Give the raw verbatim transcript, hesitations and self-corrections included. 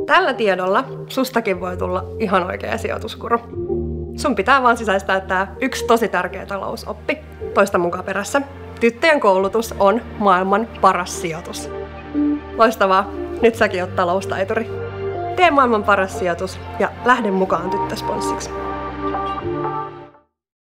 Tällä tiedolla sustakin voi tulla ihan oikea sijoituskuru. Sun pitää vaan sisäistää tää yksi tosi tärkeä talousoppi. Toista mukaan perässä. Tyttöjen koulutus on maailman paras sijoitus. Loistavaa! Nyt säkin oot taloustaituri. Tee maailman paras sijoitus ja lähde mukaan tyttösponssiksi.